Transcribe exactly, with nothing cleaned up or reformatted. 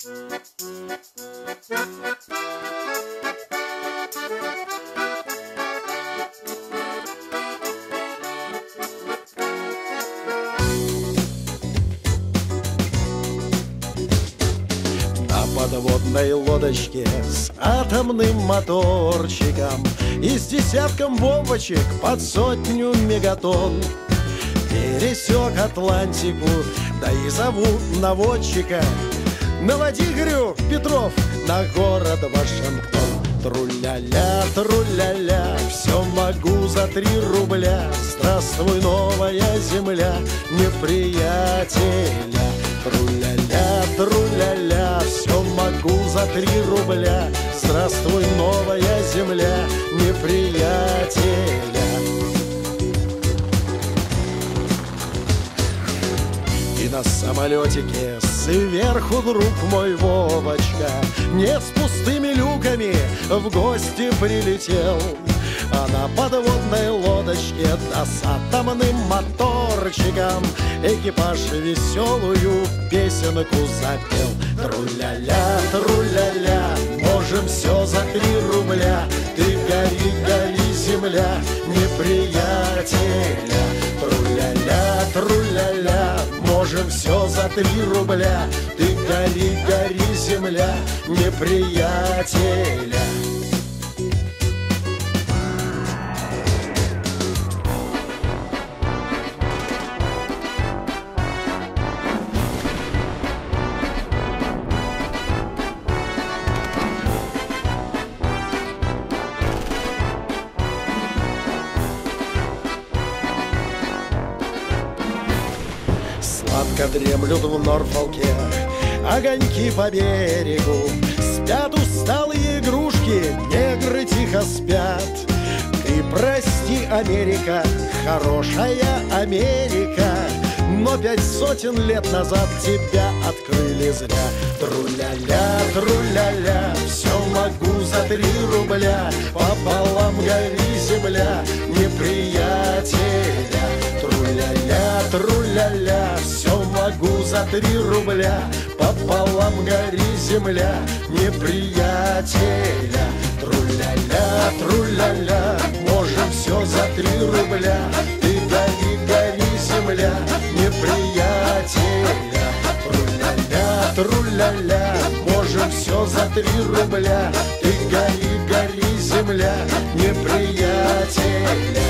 Подводной лодочке с атомным моторчиком и с десятком бомбочек под сотню мегатонн пересек Атлантику, да и зову наводчика. Наводи, говорю, Петров, на город Вашингтон. Тру-ля-ля, тру-ля-ля, все могу за три рубля. Здравствуй, новая земля, неприятеля. Тру-ля-ля, тру-ля-ля, все могу за три рубля. Здравствуй, новая земля, неприятеля. И на самолетике сверху, друг мой Вовочка, не с пустыми люками в гости прилетел, а на подводной лодочке, да с атомным моторчиком экипаж веселую песенку запел. Тру-ля-ля, тру-ля-ля, можем все за три рубля. Ты гори, гори, земля, неприятеля. Тру-ля-ля, тру-ля-ля, можем все за три рубля. Ты гори, гори, земля, неприятеля. Сладко дремлют в Норфолке огоньки по берегу, спят усталые игрушки, негры тихо спят. Ты прости, Америка, хорошая Америка, но пять сотен лет назад тебя открыли зря. Тру-ля-ля, тру-ля-ля, все могу за три рубля. Пополам гори, земля, неприятеля. Тру-ля-ля, тру-ля-ля, все могу за три рубля. Пополам гори, земля, неприятеля. Тру-ля-ля, тру-ля-ля, можем все за три рубля. Ты гори, гори, земля, неприятеля. Тру-ля-ля, тру-ля-ля, можем все за три рубля. Ты гори, гори, земля, неприятеля.